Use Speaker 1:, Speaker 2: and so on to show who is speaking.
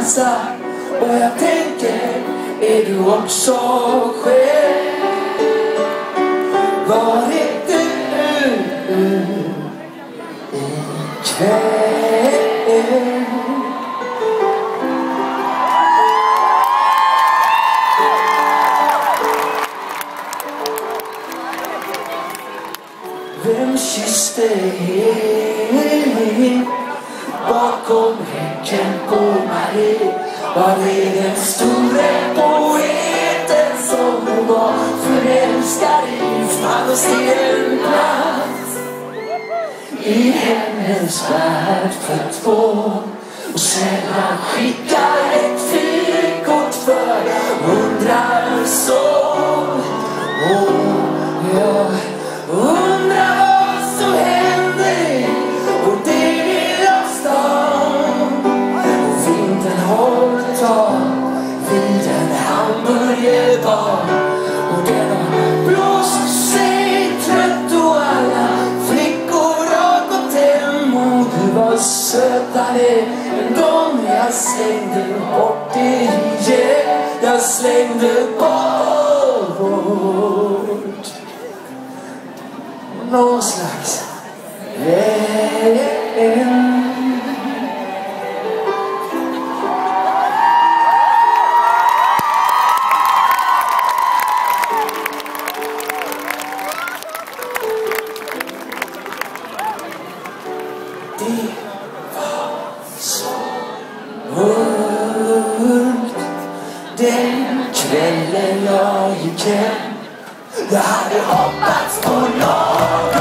Speaker 1: dansa. Och jag tänker, är du också själv? Var är du ikväll? Vem kysste dig bakom häcken på Marie? Var det den store poeten som var förälskad i fan och stenplats? I hennes värld för två och sällan skickar ett frikort för 100 sång. Jag undrar vad som hände på det lilla stan. Vintern håller tag vid en hamburgerbar. Och den har blåst sig trött och alla flickor har gått hem. Och du var sötare än de jag slängde bort igen. Jag slängde bort någon slags vän. Det var så mörkt den kvällen jag gick hem. Jag hade hoppats på något